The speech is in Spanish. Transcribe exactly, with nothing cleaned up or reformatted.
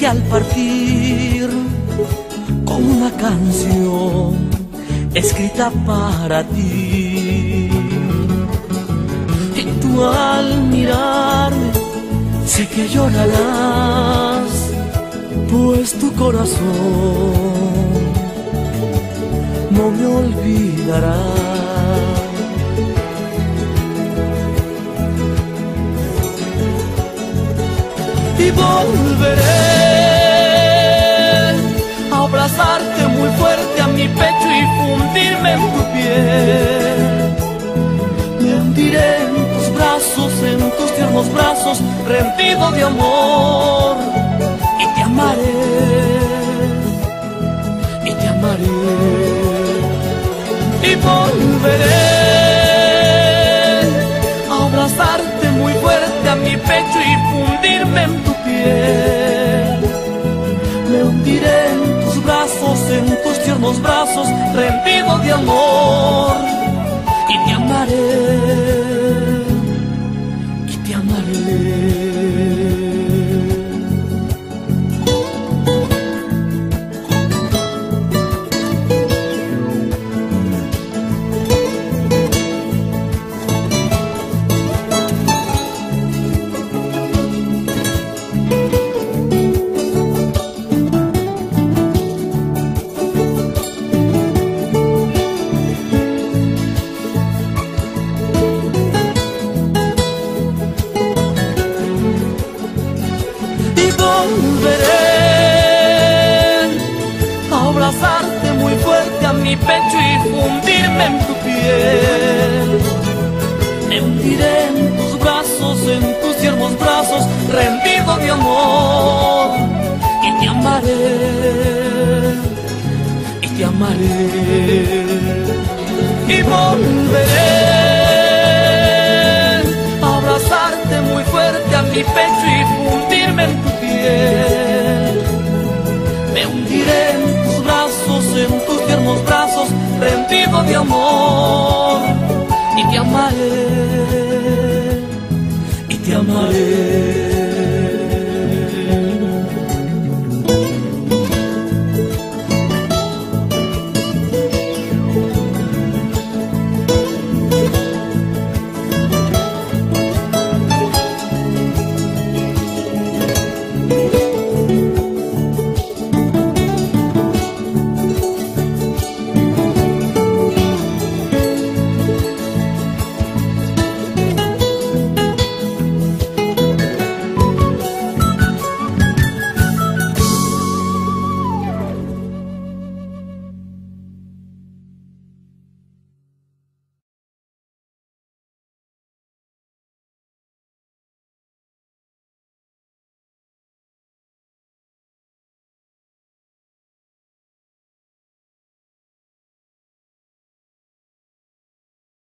al partir con una canción escrita para ti. Y tú al mirarme sé que llorarás, pues tu corazón no me olvidará. Y volveré a abrazarte muy fuerte a mi pecho y fundirme en tu piel. Me hundiré en tus brazos, en tus tiernos brazos, rendido de amor. Y te amaré, y te amaré. Y volveré a abrazarte muy fuerte a mi pecho y fundirme en tu piel. Me hundiré en tus brazos, en tus tiernos brazos, rendido de amor. Y te amaré, y te amaré. Volveré a abrazarte muy fuerte a mi pecho y fundirme en tu piel. Me hundiré en tus brazos, en tus tiernos brazos, rendido de amor. Y te amaré, y te amaré. Y volveré a abrazarte muy fuerte a mi pecho y fundirme en tu piel. Me hundiré en tus brazos, en tus tiernos brazos, rendido de amor. Y te amaré.